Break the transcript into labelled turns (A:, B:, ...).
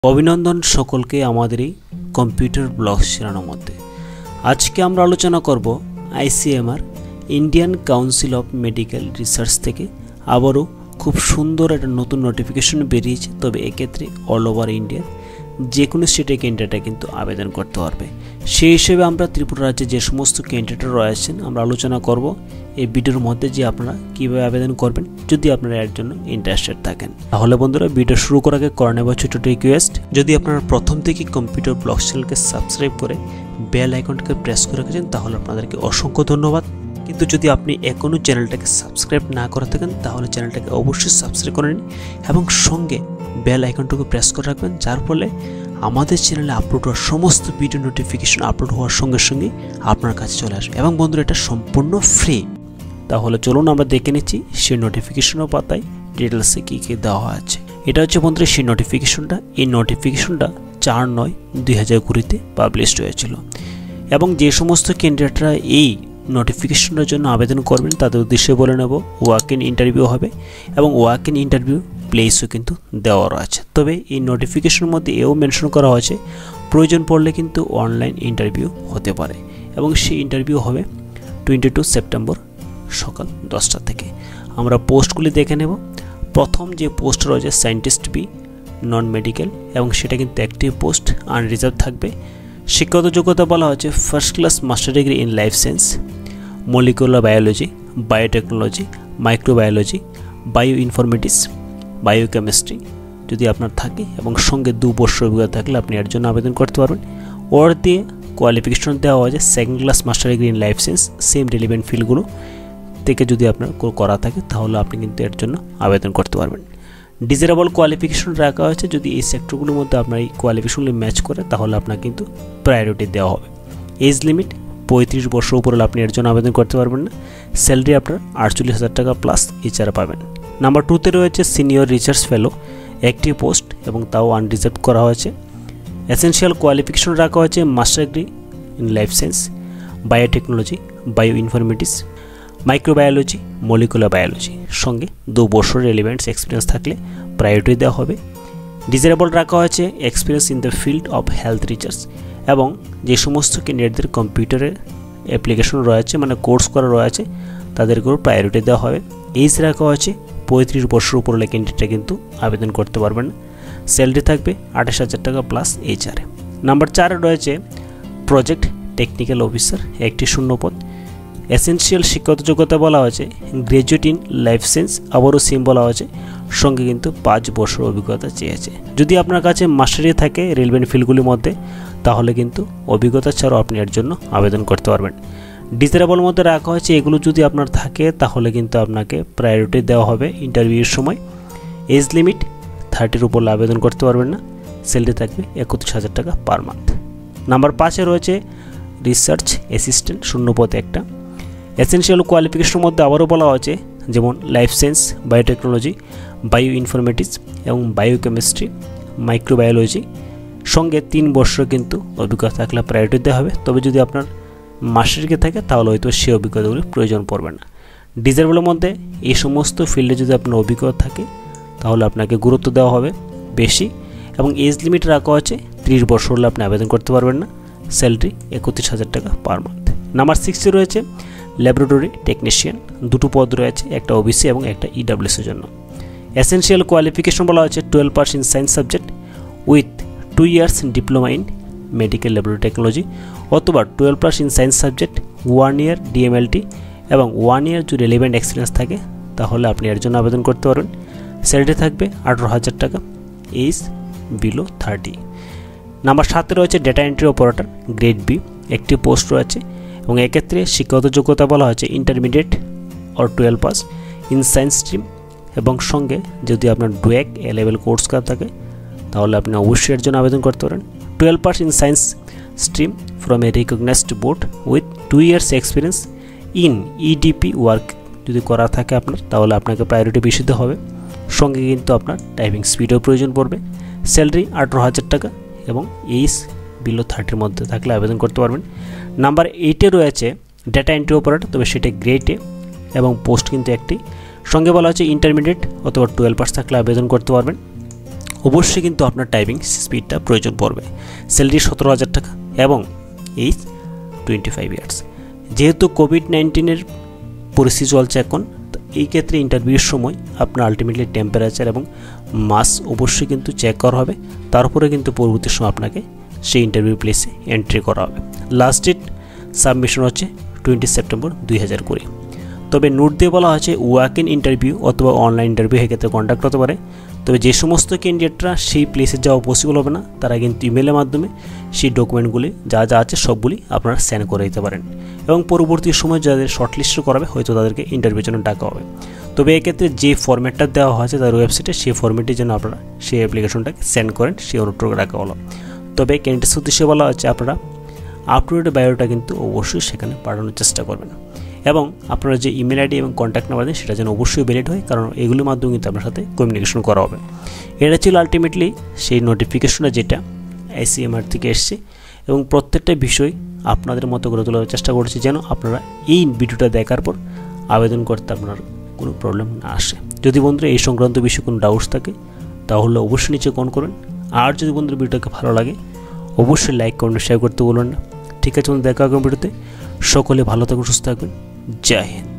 A: অভিনন্দন সকলকে আমাদের এই কম্পিউটার ব্লগস চ্যানেলের মধ্যে। আজকে আমরা আলোচনা করব ICMR Indian council of medical research থেকে আবারও খুব সুন্দর একটা নতুন নোটিফিকেশন বেরিয়েছে। তবে এক্ষেত্রে অল ওভার ইন্ডিয়ার যে কোনো স্টেটে ক্যান্ডিডেটরা কিন্তু আবেদন করতে পারবে। সেই হিসেবে আমরা ত্রিপুরা রাজ্যে যে সমস্ত ক্যান্ডিডেটরা রয়েছেন আমরা আলোচনা করব এই ভিডিওর মধ্যে যে আপনারা কীভাবে আবেদন করবেন যদি আপনারা এর জন্য ইন্টারেস্টেড থাকেন। তাহলে বন্ধুরা ভিডিও শুরু করার আগে করে নেব ছোট রিকোয়েস্ট, যদি আপনারা প্রথম থেকে কম্পিউটার ব্লগ চ্যানেলকে সাবস্ক্রাইব করে বেল আইকনটাকে প্রেস করে রেখেছেন তাহলে আপনাদেরকে অসংখ্য ধন্যবাদ। কিন্তু যদি আপনি এখনও চ্যানেলটাকে সাবস্ক্রাইব না করে থাকেন তাহলে চ্যানেলটাকে অবশ্যই সাবস্ক্রাইব করে নিন এবং সঙ্গে বেল আইকনটাকে প্রেস করে রাখবেন, যার ফলে আমাদের চ্যানেলে আপলোড হওয়ার সমস্ত ভিডিও নোটিফিকেশন আপলোড হওয়ার সঙ্গে সঙ্গে আপনার কাছে চলে আসবে। এবং বন্ধুরা এটা সম্পূর্ণ ফ্রি। তাহলে চলুন আমরা দেখে নিচ্ছি সেই নোটিফিকেশনও পাতায় ডিটেলসে কী কী দেওয়া আছে। এটা হচ্ছে বন্ধুরা সেই নোটিফিকেশনটা। এই নোটিফিকেশনটা 4/9/2020 পাবলিশড হয়েছিল এবং যে সমস্ত ক্যান্ডিডেটরা এই নোটিফিকেশনের জন্য আবেদন করবেন তাদের উদ্দেশ্যে বলে নেব ওয়াক ইন ইন্টারভিউ হবে এবং ওয়াক ইন ইন্টারভিউ প্লেসও কিন্তু দেওয়া আছে। তবে এই নোটিফিকেশনের মধ্যে এও মেনশন করা হয়েছে প্রয়োজন পড়লে কিন্তু অনলাইন ইন্টারভিউ হতে পারে এবং সেই ইন্টারভিউ হবে 22 সেপ্টেম্বর সকাল 10টা থেকে। আমরা পোস্টগুলি দেখে নেব। প্রথম যে পোস্ট রয়েছে সায়েন্টিস্ট বি নন মেডিকেল এবং সেটা কিন্তু একটি পোস্ট আনরিজার্ভ থাকবে। শিক্ষাগত যোগ্যতা বলা হচ্ছে first class master degree in life science, molecular biology, biotechnology, microbiology, bio informatics, biochemistry যদি আপনার থাকে এবং সঙ্গে 2 বছর অভিজ্ঞতা থাকলে আপনি এর জন্য আবেদন করতে পারবেন। ওর দিয়ে কোয়ালিফিকেশন দেওয়া হয়েছে second class master degree in life science, same relevant ফিল্ডগুলো থেকে যদি আপনার করা থাকে তাহলে আপনি কিন্তু এর জন্য আবেদন করতে পারবেন। ডিজারেবল কোয়ালিফিকেশন রাখা হয়েছে, যদি এই সেক্টরগুলোর মধ্যে আপনার এই কোয়ালিফিকেশনগুলি ম্যাচ করে তাহলে আপনার কিন্তু প্রায়োরিটি দেওয়া হবে। এজ লিমিট 35 বছর উপরে আপনি এর জন্য আবেদন করতে পারবেন না। স্যালারি আপনার 48,000 টাকা প্লাস এছাড়া পাবেন। নাম্বার 2তে রয়েছে সিনিয়র রিসার্চ ফেলো, একটি পোস্ট এবং তাও আনরিজার্ভ করা হয়েছে। এসেনশিয়াল কোয়ালিফিকেশন রাখা হয়েছে master degree in life science, biotechnology, bio informatics, microbiology, molecular biology, সঙ্গে 2 বছর রেলিভেন্টস এক্সপিরিয়েন্স থাকলে প্রায়োরিটি দেওয়া হবে। ডিজারেবল রাখা হয়েছে experience in the field of health research এবং যে সমস্ত ক্যান্ডিডেটদের কম্পিউটারের অ্যাপ্লিকেশন রয়েছে মানে কোর্স করা রয়েছে তাদেরকেও প্রায়োরিটি দেওয়া হবে। এজ রাখা হয়েছে 35 বছর উপর হলে ক্যান্ডিডেটরা কিন্তু আবেদন করতে পারবেন না। স্যালারি থাকবে 28,000 টাকা প্লাস এইচআরে। নাম্বার 4 রয়েছে প্রজেক্ট টেকনিক্যাল অফিসার, একটি শূন্যপদ। এসেনশিয়াল শিক্ষাগত যোগ্যতা বলা হয়েছে গ্র্যাজুয়েট ইন লাইফ সায়েন্স, আবারও সেম বলা হয়েছে, সঙ্গে কিন্তু 5 বছর অভিজ্ঞতা চেয়েছে। যদি আপনার কাছে মাস্টারি থাকে রেলওয়ে ফিল্ডগুলির মধ্যে তাহলে কিন্তু অভিজ্ঞতা ছাড়াও আপনি এর জন্য আবেদন করতে পারবেন। ডিজারেবল মধ্যে রাখা হয়েছে এগুলো যদি আপনার থাকে তাহলে কিন্তু আপনাকে প্রায়োরিটি দেওয়া হবে ইন্টারভিউর সময়। এজ লিমিট 30-র উপর আবেদন করতে পারবেন না। স্যালারি থাকবে 31,000 টাকা পার মান্থ। নাম্বার 5-এ রয়েছে রিসার্চ অ্যাসিস্ট্যান্ট, শূন্যপদ একটা। এসেনশিয়াল কোয়ালিফিকেশনের মধ্যে আবারও বলা হয়েছে যেমন life science, biotechnology, bio informatics এবং বায়োকেমিস্ট্রি, মাইক্রোবায়োলজি, সঙ্গে 3 বছর কিন্তু অভিজ্ঞতা থাকলে প্রায়োরিটি দেওয়া হবে। তবে যদি আপনার মাস্টারিকে থাকে তাহলে হয়তো সে অভিজ্ঞতাগুলি প্রয়োজন পড়বে না। ডিজারেবলের মধ্যে এই সমস্ত ফিল্ডে যদি আপনার অভিজ্ঞতা থাকে তাহলে আপনাকে গুরুত্ব দেওয়া হবে বেশি এবং এজ লিমিট রাখা হচ্ছে 30 বছর হলে আপনি আবেদন করতে পারবেন না। স্যালারি 31,000 টাকা পার মান্থ। নাম্বার 6-এ রয়েছে ল্যাবরেটরি টেকনিশিয়ান, 2টো পদ রয়েছে, একটা ওবিসি এবং একটা ইডাব্লিউএসের জন্য। এসেনশিয়াল কোয়ালিফিকেশন বলা হচ্ছে 12 pass in science subject with 2 years diploma in medical laboratory technology অথবা 12 pass in science subject 1 year DMLT এবং 1 ইয়ার যদি রেলিভেন্ট এক্সপিরিয়েন্স থাকে তাহলে আপনি এর জন্য আবেদন করতে পারবেন। স্যালারি থাকবে 18,000 টাকা, এজ বিলো 30। নাম্বার 7-এ রয়েছে data entry operator, grade B, একটি পোস্ট রয়েছে এবং এক্ষেত্রে শিক্ষাগত যোগ্যতা বলা হয়েছে intermediate or 12 pass in science stream এবং সঙ্গে যদি আপনার ডুয়েক এ লেভেল কোর্স করা থাকে তাহলে আপনি অবশ্যই এর জন্য আবেদন করতে পারেন। 12 pass in science stream from a recognised board with 2 years experience in EDP work যদি করা থাকে আপনার তাহলে আপনাকে প্রায়োরিটি বেশি দিতে হবে। সঙ্গে কিন্তু আপনার টাইপিং স্পিডও প্রয়োজন পড়বে। স্যালারি 18,000 টাকা এবং এজ বিলো 30-র মধ্যে থাকলে আবেদন করতে পারবেন। নাম্বার 8-এ রয়েছে ডেটা এন্ট্রি অপারেটর, তবে সেটা গ্রেড এ এবং পোস্ট কিন্তু একটি। সঙ্গে বলা হচ্ছে ইন্টারমিডিয়েট অথবা 12 পাস থাকলে আবেদন করতে পারবেন। অবশ্যই কিন্তু আপনার টাইপিং স্পিডটা প্রয়োজন পড়বে। স্যালারি 17,000 টাকা এবং এইজ 25 ইয়ার্স। যেহেতু কোভিড-19 পরিস্থিতি চলছে এখন, এই ক্ষেত্রে ইন্টারভিউর সময় আপনার আলটিমেটলি টেম্পারেচার এবং মাস অবশ্যই কিন্তু চেক করা হবে, তারপরে কিন্তু পরবর্তী সময় আপনাকে সেই ইন্টারভিউ প্লেসে এন্ট্রি করা হবে। লাস্ট ডেট সাবমিশন হচ্ছে 20 সেপ্টেম্বর 2020। তবে নোট দিয়ে বলা হয়েছে ওয়াক ইন ইন্টারভিউ অথবা অনলাইন ইন্টারভিউ এক্ষেত্রে কন্ট্যাক্ট হতে পারে। তবে যে সমস্ত ক্যান্ডিডেটরা সেই প্লেসে যাওয়া পসিবল হবে না, তারা কিন্তু ইমেলের মাধ্যমে সেই ডকুমেন্টগুলি যা যা আছে সবগুলি আপনারা সেন্ড করে দিতে পারেন এবং পরবর্তী সময় যাদের শর্টলিস্ট করাবে হয়তো তাদেরকে ইন্টারভিউর জন্য ডাকা হবে। তবে এক্ষেত্রে যে ফরম্যাটটা দেওয়া হয়েছে তাদের ওয়েবসাইটে, সেই ফরম্যাটের জন্য আপনারা সেই অ্যাপ্লিকেশনটাকে সেন্ড করেন, সেই অনুরোধ রাখা হলো। তবে ক্যান্ডিডেটস উদ্দেশ্যে বলা হচ্ছে আপনারা আপ টু ডেট বায়োটা কিন্তু অবশ্যই সেখানে পাঠানোর চেষ্টা করবেন এবং আপনারা যে ইমেল আইডি এবং কন্ট্যাক্ট নাম্বার দেন সেটা যেন অবশ্যই ভ্যালিড হয়, কারণ এগুলির মাধ্যমে কিন্তু আপনার সাথে কমিউনিকেশন করা হবে। এটা ছিল আলটিমেটলি সেই নোটিফিকেশনটা যেটা আইসিএমআর থেকে এসছে এবং প্রত্যেকটা বিষয় আপনাদের মতো করে তোলার চেষ্টা করছি যেন আপনারা এই ভিডিওটা দেখার পর আবেদন করতে আপনার কোনো প্রবলেম না আসে। যদি বন্ধুরা এই সংক্রান্ত বিষয়ে কোনো ডাউটস থাকে তাহলে অবশ্যই নিচে কমেন্ট করবেন। আর যদি বন্ধুরা ভিডিওটাকে ভালো লাগে অবশ্যই লাইক কমেন্ট শেয়ার করতে বলবেন না। ঠিক আছে বন্ধু, দেখা হবে ভিডিওতে। সকলে ভালো থাকুন, সুস্থ থাকবেন। জয় হিন্দ।